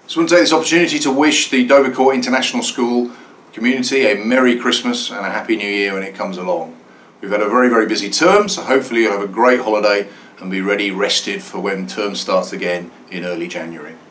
So I want to take this opportunity to wish the Dovercourt International School community a Merry Christmas and a Happy New Year when it comes along. We've had a very busy term, so hopefully you'll have a great holiday and be ready, rested for when term starts again in early January.